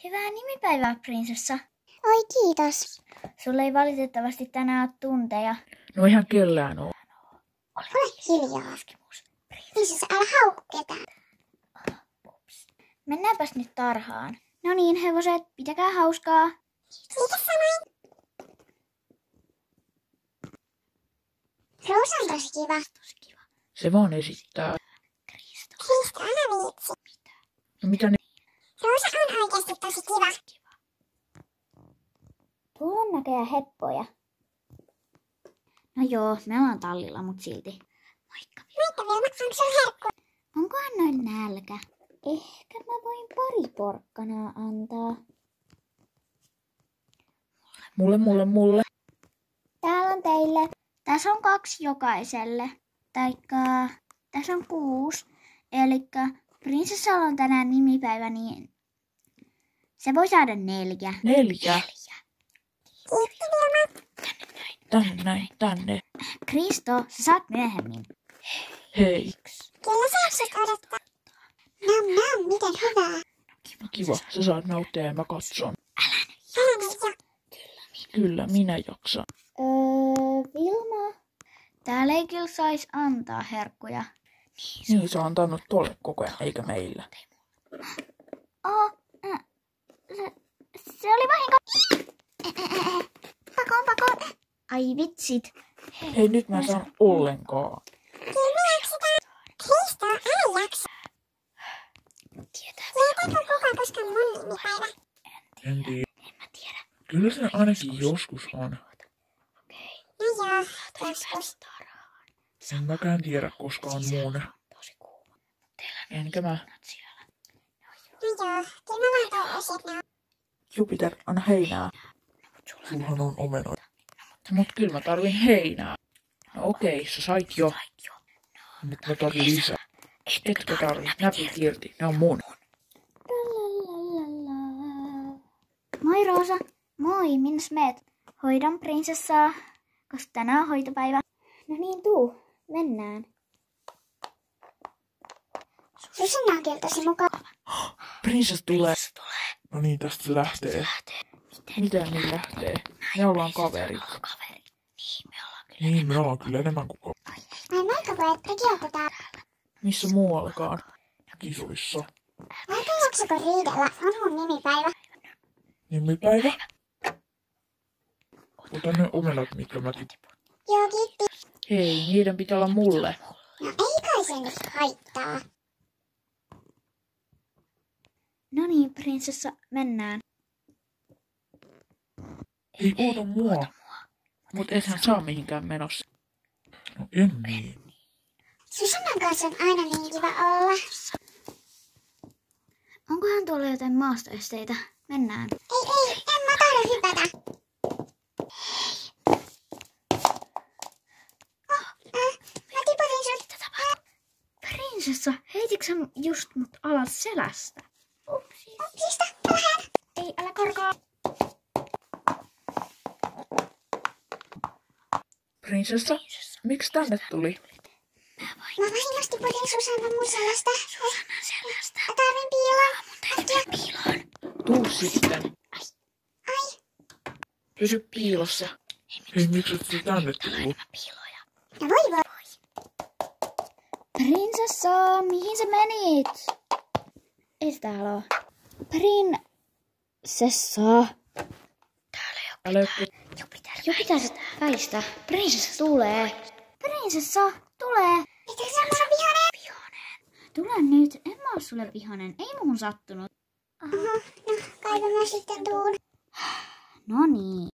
Hyvää nimipäivää, prinsessa. Oi, kiitos. Sulla ei valitettavasti tänään ole tunteja. No ihan kellään oo. Ole hiljaa. Prinsessa, älä haukku ketään. Mennäänpäs nyt tarhaan. No niin, hevoset, pitäkää hauskaa. Kiitos samoin. Roosa on tosi kiva. Se vaan esittää. Kristo, älä viitsi. No mitä ne? Roosa on oikeasti tosi kiva. Tuolla on näköjään heppoja. No joo, me ollaan tallilla, mut silti. Moikka. Moikka Vilma, onko sulla herkku? Onkohan noin nälkä? Ehkä mä voin pari porkkanaa antaa. Mulle. Täällä on teille. Tässä on 2 jokaiselle. Taikka tässä on 6. Elikkä prinsessalla on tänään nimipäivä, niin se voi saada 4. 4. Kiitos Vilma. Tänne. Kristo, sä saat myöhemmin. Hei. Kyllä sä jakset odottaa. Nam, miten hyvää. Kiva, sä saat nauttia ja mä katson. Älä nyt jo. Kyllä, minä jaksan. Vilma. Täällä ei kyllä saisi antaa herkkuja. Niin sä oot antanut tolle koko ajan, eikä meillä. Se oli vahinko. Pakoon. Ai vitsit. Hei, nyt mä en saan ollenkaan. Kyllä jaksetaan. Kristo, älä jaksa. Tietääkö kukaan koskaan mun nimipäivä? En tiedä. En mä tiedä. Kyllä se ainakin joskus on. No joo, joskus. En mäkään tiedä, koska on muun. Tosi kuuma. Enkä mä. No joo, kyllä mä vaan toivoisin, että ne on. Jupiter, anna heinää. Sullahan on omenoita. Mut kyllä mä tarvin heinää. No okei, sä sait jo. Nyt mä tarvin lisää. Etkö tarvi? Näpit irti, ne on mun. Moi Roosa. Moi, minnes meet? Hoidan prinsessaa, koska tänään on hoitopäivä. No niin, tuu. Mennään. Susanna on kyllä tosi mukava. Prinsessa tulee. No niin, tästä se lähtee. Miten niin lähtee? Me ollaan kaverit. Niin, me ollaan kyllä enemmän kuin Ai moikka pojat, tekin olette täällä. missä muuallakaan. Kisoissa. Älkää jaksako riidellä, on mun nimipäivä. Nimipäivä? Ota ne omenat, mitkä mä tippaan. Joo, kiitti. Hei, niiden pitää olla mulle. No ei kai se nyt haittaa. No niin, prinsessa, mennään. Ei oota mua. Mut ethän saa mihinkään menossa. No en niin. Susannan kanssa on aina niin kiva olla. Onkohan tuolla jotain maastoesteitä? Mennään. Ei, en mä tahdo hypätä. Mä tiputin sut. Prinsessa, heititkö sä just mut alas selästä? Upsista, vähän. Ei, älä karkaa. Prinsessa, miksi tänne tuli? Mä vahingossa tiputin Susannan mun selästä. Susannan selästä. Mä tarvin piilon. Mun täytyy piiloon. Tuu sitten. Ai, Pysy piilossa. Hei, miksi et sä tänne tullut? Piiloja. no voi. Prinsessa, mihin sä menit? Ei se täällä oo. Prinsessa. Täällä ei oo ketään. Jupiter väistä. Prinsessa tulee. Prinsessa tulee. Mitä sä oot vihainen? Tule nyt. En mä oo sulle vihanen. Ei muuhun sattunut. No, kai mä sitten tuun. No niin.